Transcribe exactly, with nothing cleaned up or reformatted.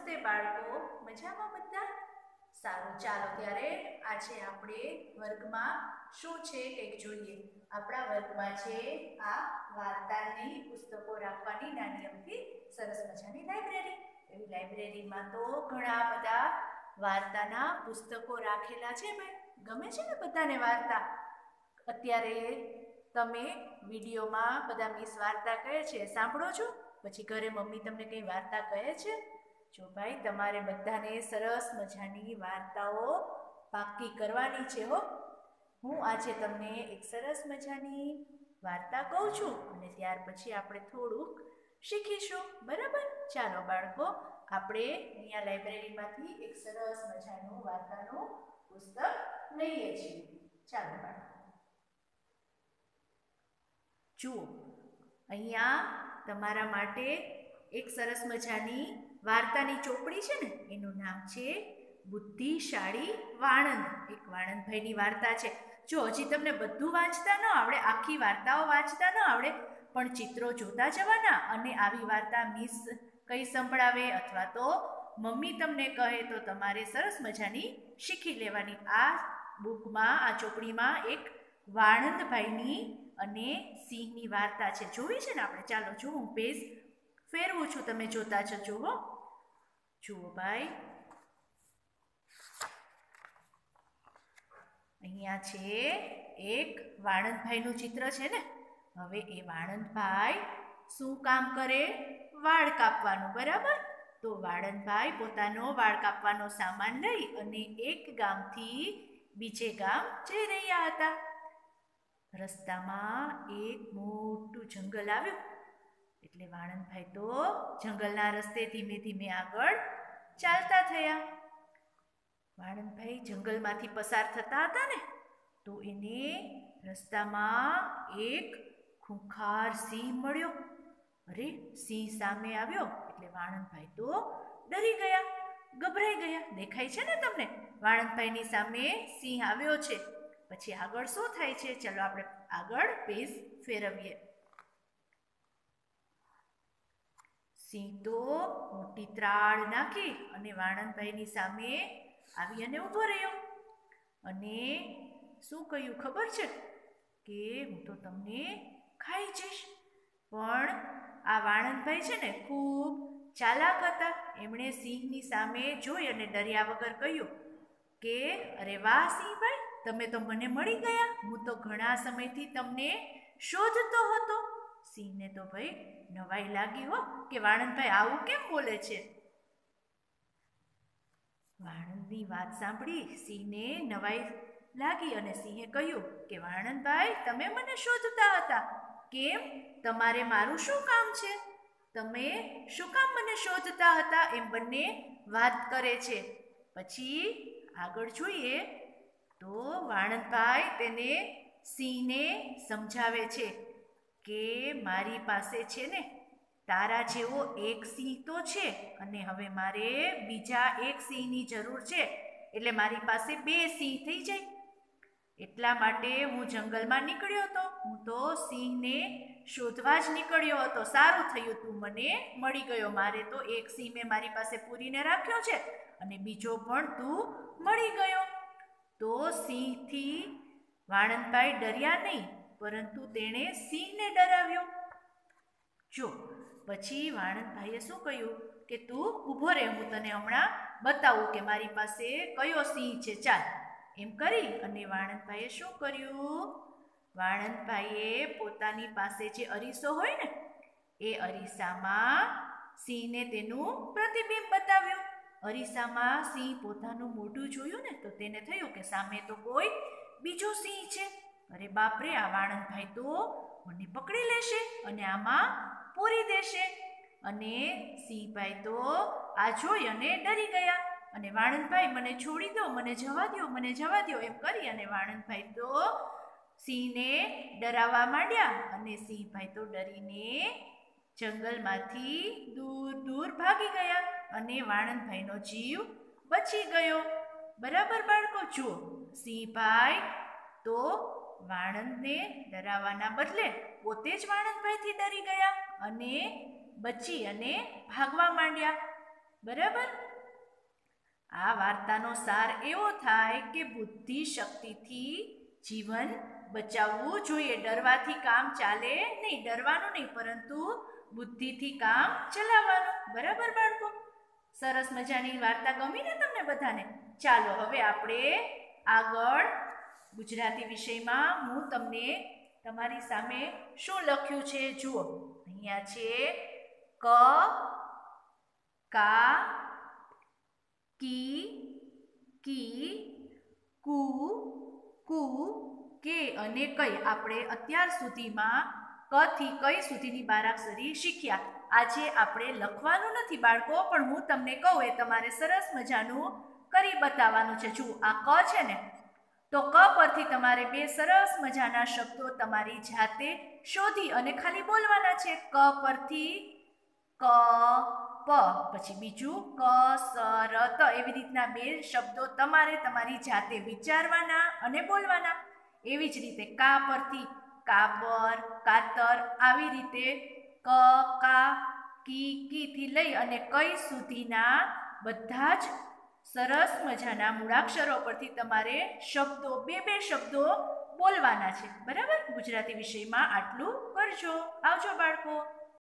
નમસ્તે બાળકો, મજામાં બધા? સારું, ચાલો ત્યારે આજે આપણે વર્ગમાં શું છે કંઈક જોઈએ. આપણા વર્ગમાં છે આ વાર્તાની પુસ્તકો રાખવાની નાની અમથી સરસ મજાની લાઇબ્રેરી. એવી લાઇબ્રેરીમાં તો ઘણા બધા વાર્તાના પુસ્તકો રાખેલા છે. ભાઈ, ગમે છે ને બધાને વાર્તા? અત્યારે તમે વિડીયોમાં બધા મિસ વાર્તા કહે છે સાંભળો છો? પછી ઘરે મમ્મી તમને કઈ વાર્તા કહે છે? જો ભાઈ, તમારે બધાને સરસ મજાની વાર્તાઓ પાક્કી કરવાની છે હો. હું આજે તમને એક સરસ મજાની વાર્તા કહું છું અને ત્યાર પછી આપણે થોડુંક શીખીશું. બરાબર? ચાલો બાળકો, આપણે અહીંયા લાઇબ્રેરીમાંથી એક સરસ મજાનું વાર્તાનું પુસ્તક લઈએ છીએ. ચાલો બાળકો, જુઓ, અહીંયા તમારા માટે એક સરસ મજાની વાર્તાની ચોપડી છે ને, એનું નામ છે બુદ્ધિશાળી વાણંદ. એક વાણંદભાઈની વાર્તા છે. જો હજી તમને બધું વાંચતા ન આવડે, આખી વાર્તાઓ વાંચતા ન આવડે, પણ ચિત્રો જોતા જવાના અને આવી વાર્તા મિસ કઈ સંભળાવે અથવા તો મમ્મી તમને કહે તો તમારે સરસ મજાની શીખી લેવાની. આ બુકમાં, આ ચોપડીમાં એક વાણંદભાઈની અને સિંહની વાર્તા છે. જોવી છે ને આપણે? ચાલો જો, હું પેજ ફેરવું છું, તમે જોતા જજો હો. જુઓ ભાઈ, અહીંયા છે એક વાણંદભાઈનું ચિત્ર છે ને. હવે એ વાણંદભાઈ શું કામ કરે? વાળ કાપવાનું. બરાબર? તો વાણંદભાઈ પોતાનો વાળ કાપવાનો સામાન લઈ અને એક ગામથી બીજે ગામ જઈ રહ્યા હતા. રસ્તામાં એક મોટું જંગલ આવ્યું એટલે વાણંદભાઈ તો જંગલના રસ્તે ધીમે ધીમે આગળ ચાલતા થયા. વાણંદભાઈ જંગલમાંથી પસાર થતા હતા ને, તો એને રસ્તામાં એક ખૂંખાર સિંહ મળ્યો. અરે, સિંહ સામે આવ્યો એટલે વાણંદભાઈ તો ડરી ગયા, ગભરાઈ ગયા. દેખાય છે ને તમને? વાણંદભાઈની સામે સિંહ આવ્યો છે. પછી આગળ શું થાય છે? ચલો આપણે આગળ પેજ ફેરવીએ. સિંહ તો મોટી ત્રાળ નાખી અને વાણંદભાઈની સામે આવી અને ઊભો રહ્યો અને શું કહ્યું ખબર છે? કે હું તો તમને ખાઈ જઈશ. પણ આ વાણંદભાઈ છે ને ખૂબ ચાલાક હતા. એમણે સિંહની સામે જોઈ અને ડર્યા વગર કહ્યું કે અરે વાહ સિંહભાઈ, તમે તો મને મળી ગયા. હું તો ઘણા સમયથી તમને શોધતો હતો. સિંહને તો ભાઈ નવાઈ લાગી હો કે વાણંદભાઈ આવું કેમ બોલે છે. વાણંદની વાત સાંભળી સિંહને નવાઈ લાગી અને સિંહે કહ્યું કે વાણંદભાઈ, તમે મને શોધતા હતા. કેમ? તમારે મારું શું કામ છે? તમે શું કામ મને શોધતા હતા? એમ બંને વાત કરે છે. પછી આગળ જોઈએ તો વાણંદભાઈ તેને સિંહને સમજાવે છે કે મારી પાસે છે ને તારા જેવો એક સિંહ તો છે અને હવે મારે બીજા એક સિંહની જરૂર છે, એટલે મારી પાસે બે સિંહ થઈ જાય. એટલા માટે હું જંગલમાં નીકળ્યો હતો. હું તો સિંહને શોધવા જ નીકળ્યો હતો. સારું થયું તું મને મળી ગયો. મારે તો એક સિંહ મેં મારી પાસે પૂરીને રાખ્યો છે અને બીજો પણ તું મળી ગયો. તો સિંહથી વાણંદભાઈ ડર્યા નહીં, પરંતુ તેણે સિંહને ડરાવ્યો. જો પછી વાણંદભાઈએ શું કહ્યું કે તું ઊભો રહે, હું તને હમણાં બતાવું કે મારી પાસે કયો સિંહ છે. ચાલ, એમ કરી અને વાણંદભાઈએ શું કર્યું? વાણંદભાઈએ પોતાની પાસે જે અરીસો હોય ને, એ અરીસામાં સિંહને તેનું પ્રતિબિંબ બતાવ્યું. અરીસામાં સિંહ પોતાનું મોઢું જોયું ને, તો તેને થયું કે સામે તો કોઈ બીજો સિંહ છે. અરે બાપરે, આ વાણંદભાઈ તો મને પકડી લેશે અને આમાં પૂરી દેશે. અને સિંહભાઈ તો આ જોઈ અને ડરી ગયા અને વાણંદભાઈ, મને છોડી દો, મને જવા દો, મને જવા દો એમ કરી અને વાણંદભાઈ તો સિંહને ડરાવવા માંડ્યા અને સિંહભાઈ તો ડરીને જંગલમાંથી દૂર દૂર ભાગી ગયા અને વાણંદભાઈનો જીવ બચી ગયો. બરાબર બાળકો? જુઓ, સિંહભાઈ તો વાણંદને ડરાવવાના બદલે પોતે જ વાણંદભાઈથી ડરી ગયા અને બચી અને ભાગવા માંડ્યા. બરાબર. આ વાર્તાનો સાર એવો થાય કે બુદ્ધિ શક્તિથી જીવન બચાવવું જોઈએ. ડરવાથી કામ ચાલે નહીં, ડરવાનું નહીં, પરંતુ બુદ્ધિથી કામ ચલાવવાનું. બરાબર બાળકો? સરસ મજાની વાર્તા ગમી ને તમને બધાને? ચાલો હવે આપણે આગળ ગુજરાતી વિષયમાં હું તમને તમારી સામે શું લખ્યું છે જુઓ. અહીંયા છે ક, કા, કી, કી, કુ, કુ, કે અને કઈ. આપણે અત્યાર સુધીમાં ક થી કઈ સુધીની બારાક્ષરી શીખ્યા. આજે આપણે લખવાનું નથી બાળકો, પણ હું તમને કહું એ તમારે સરસ મજાનું કરી બતાવવાનું છે. જુઓ આ ક છે ને, તો ક પરથી તમારે બે સરસ મજાના શબ્દો તમારી જાતે શોધી અને ખાલી બોલવાના છે. ક પરથી ક, પ, પછી બીજું ક, સ, ર, ત. એવી રીતના બે શબ્દો તમારે તમારી જાતે વિચારવાના અને બોલવાના. એવી જ રીતે કા પરથી કાબર, કાતર. આવી રીતે ક, કા, કી, કી થી લઈ અને કઈ સુધીના બધા જ સરસ મજાના મૂળાક્ષરો પરથી તમારે શબ્દો બે બે શબ્દો બોલવાના છે. બરાબર? ગુજરાતી વિષયમાં આટલું કરજો. આવજો બાળકો.